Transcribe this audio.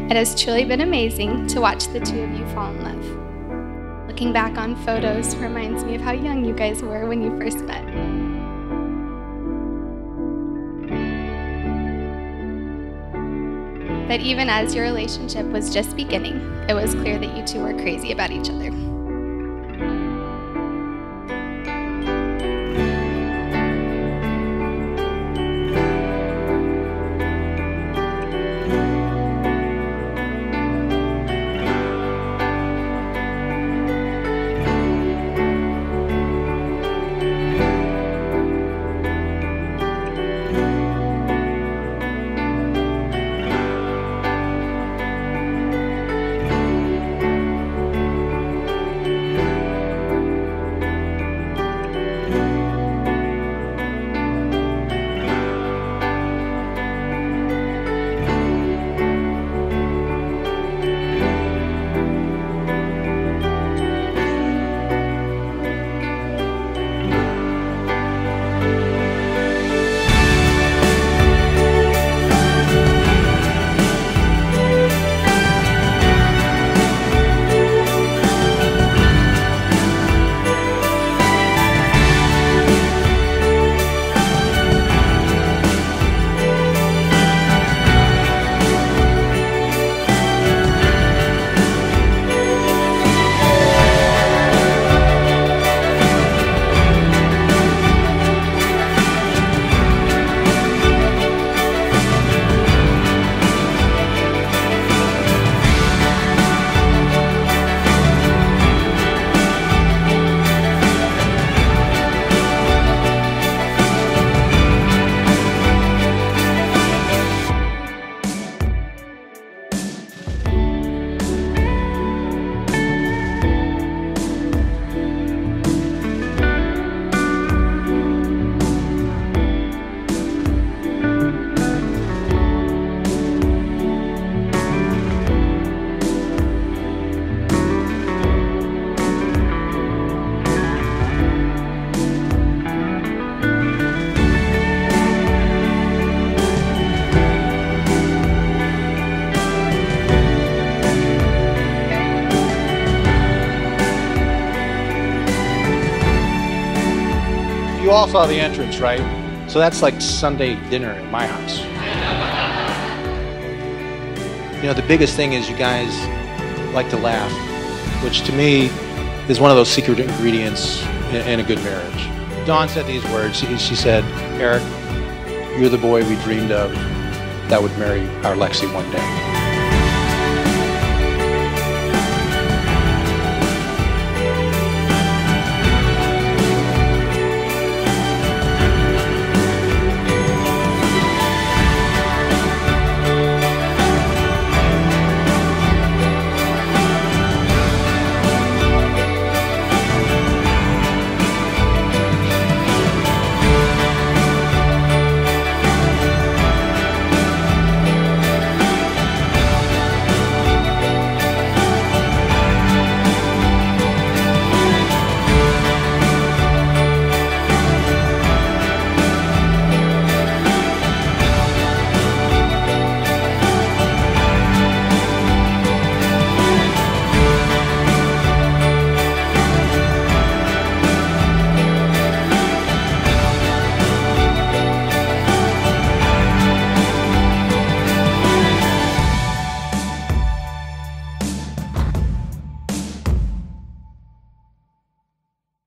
It has truly been amazing to watch the two of you fall in love. Looking back on photos reminds me of how young you guys were when you first met. But even as your relationship was just beginning, it was clear that you two were crazy about each other. You all saw the entrance, right? So that's like Sunday dinner at my house. You know, the biggest thing is you guys like to laugh, which to me is one of those secret ingredients in a good marriage. Dawn said these words. She said, "Eric, you're the boy we dreamed of that would marry our Lexi one day."